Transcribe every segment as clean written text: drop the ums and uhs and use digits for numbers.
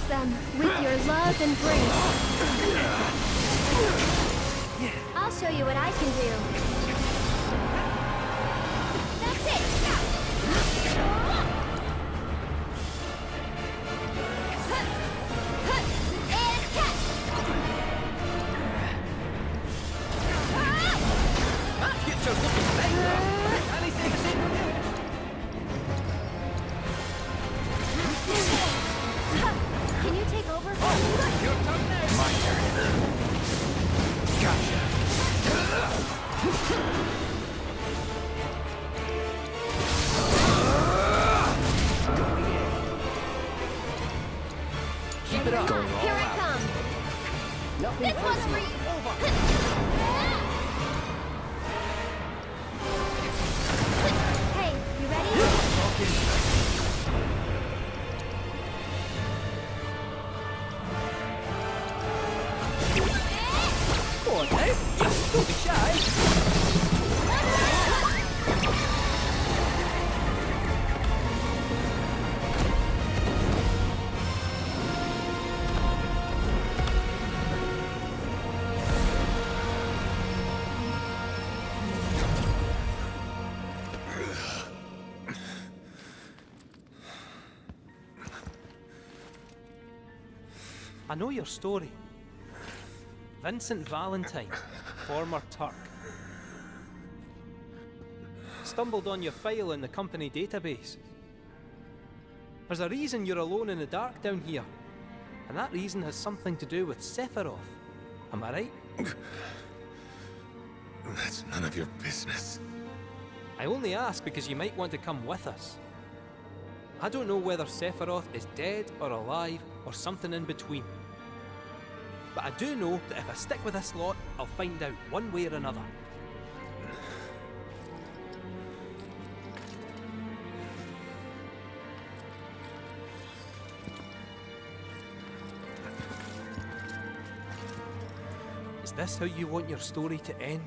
them with your love and grace. I'll show you what I can do. That's it! And catch! My future's looking brighter. Can I say the same? Can you take over? Your turn now. My turn. Gotcha. Keep it up. Here I come. This one's for you. Hey, you ready? Go on now. Yes, don't be shy. I know your story. Vincent Valentine, former Turk. Stumbled on your file in the company database. There's a reason you're alone in the dark down here, and that reason has something to do with Sephiroth. Am I right? That's none of your business. I only ask because you might want to come with us. I don't know whether Sephiroth is dead or alive or something in between. But I do know that if I stick with this lot, I'll find out one way or another. Is this how you want your story to end?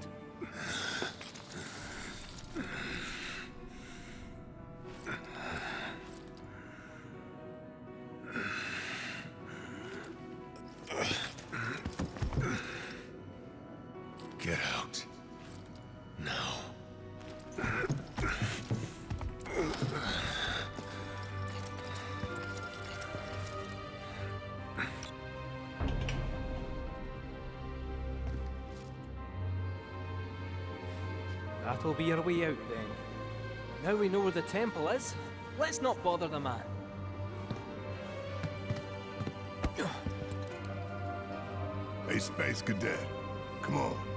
Get out. Now. That'll be our way out then. Now we know where the temple is, let's not bother the man. Hey, Space Cadet. Come on.